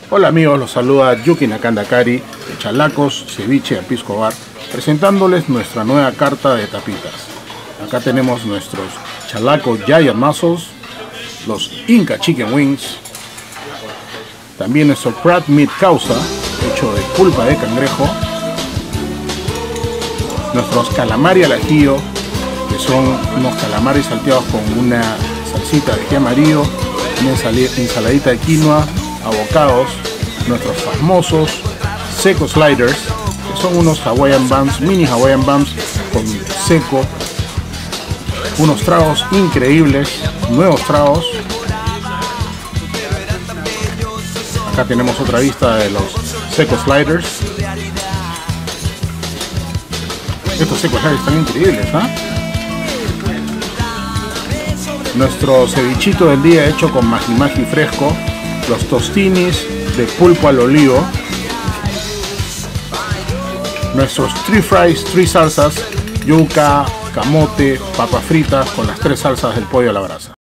Hola amigos, los saluda Yuki Nakandakari de Chalacos, Ceviche a Pisco Bar, presentándoles nuestra nueva carta de tapitas. Acá tenemos nuestros CHALACO'S GIANT MUSSELs, los Inca Chicken Wings, también nuestro CRABMEAT CAUSA, hecho de pulpa de cangrejo, nuestros Calamari al ajillo, que son unos calamares salteados con una salsita de ají amarillo, una ensaladita de quinoa, avocados, nuestros famosos seco sliders, que son unos Hawaiian buns, mini Hawaiian buns con seco, unos tragos increíbles, nuevos tragos. Acá tenemos otra vista de los seco sliders. Estos seco sliders están increíbles, ¿ah? Nuestro cevichito del día hecho con maji fresco, los tostinis de pulpo al olivo, nuestros 3 fries, 3 salsas, yuca, camote, papas fritas con las 3 salsas del pollo a la brasa.